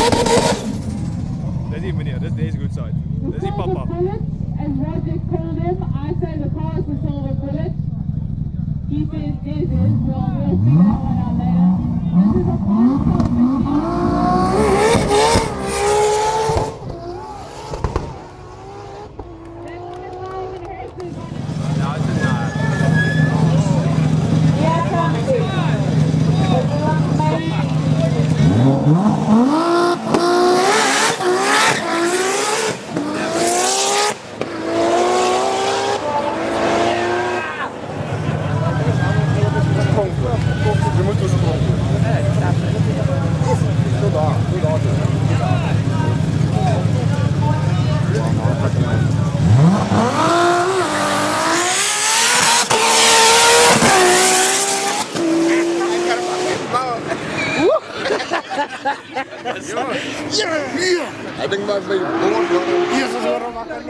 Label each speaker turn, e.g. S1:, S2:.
S1: Dezzi meneer, dit is Dezzi Gutzeit. Dezzi papa.
S2: As Roger called him, I say the cars were silver bullet. He says this is, well, we'll figure that one out later. This is a five-star machine.
S3: Hij denkt maar even hier is het wel makkelijk.